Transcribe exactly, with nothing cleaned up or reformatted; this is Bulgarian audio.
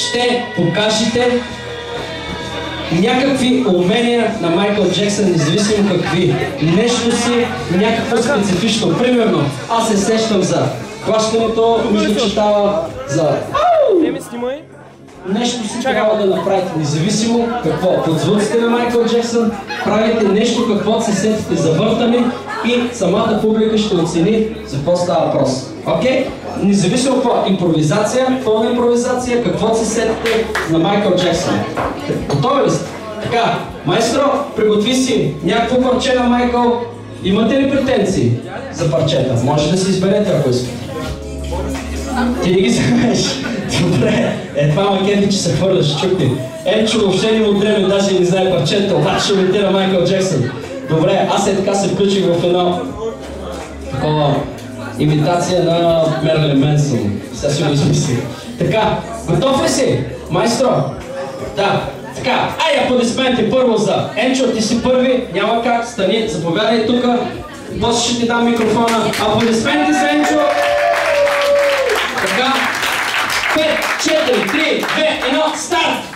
ще покажете някакви умения на Майкъл Джексън, независимо какви. Нещо си, някакво специфично. Примерно, аз се сещам за плащането, мисля, че става за... Еми, снимай. Нещо си трябва да направите, независимо какво. Под звуците на Майкъл Джексън правите нещо, какво се сетите за въртане и самата публика ще оцени за какво става въпрос. Окей? Независимо какво. Импровизация, пълна импровизация, какво се сетите на Майкъл Джексън. Готови ли сте? Така, майстро, приготви си някакво парче на Майкъл. Имате ли претенции за парчета? Може да си изберете, ако искате. Ти не ги вземеш. Добре, е това макети, че се хвърляш, чукни. Енчо въобще не му дреме, даже не знае парчета, обаче ще имитира Майкъл Джексън. Добре, аз е така се включих в едно такова имитация на Мерлин Менсън. Сега си го измислих. Така, готов ли си, майстро? Да. Така, ай, аплодисменти първо за Енчо, ти си първи, няма как, стани, заповядай тука. После ще ти дам микрофона. Аплодисменти за Енчо. Така, пет, четири, три, две, едно, старт!